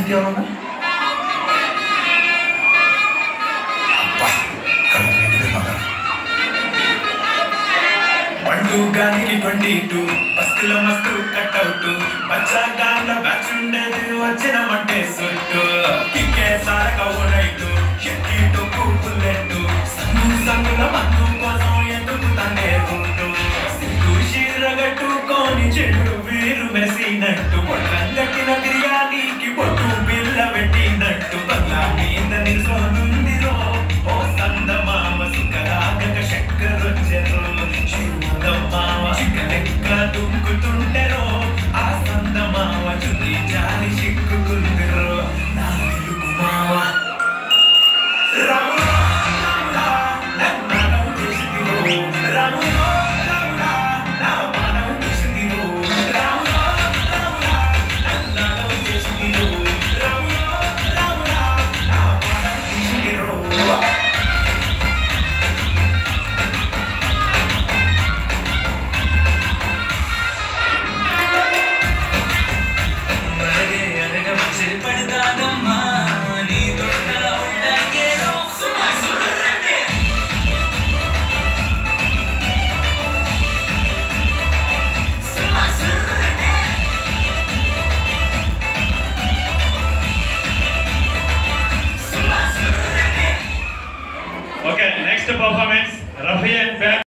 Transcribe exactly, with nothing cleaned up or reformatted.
ఇంకేమన్నా పండుగానికి twenty two బస్సులో మస్తు కట్అవుట్ పచ్చగాళ్ళ బ్యాచ్ ఉండేది వచ్చినమంటే సుట్టు కిక్కే సారక ఓడైటు షెట్టి టొక్కు బుల్లెట్టు సందు సందుల మందు కోసం ఎందుకు తండే ఉంటూ సిగ్గు చీరగట్టుకొని చెడు వీరు మెసినట్టు పొట్టంగట్టిన బిర్యానీకి పొట్టు బిల్ల పెట్టినట్టు బల్లా మీద నిల్సోనుందిరో ఓ సంద మామ సుఖరాగక చక్కరొచ్చెరో మావ చిక్కలెక్క దుంకుతుంటెరో ఆ సంద మావ చుట్టి జాలి చిక్కుకుందిరో నా తెలుగు మావ రాముడా రాముడా నన్ను చేసిదిరో రాముడా రాముడా నా మానవ చేసిదిరో రాముడా రాముడా నన్ను చేసిదిరో రాముడా రాముడా నా మానవ చేసిదిరో Okay, next performance, Rafi and Beth.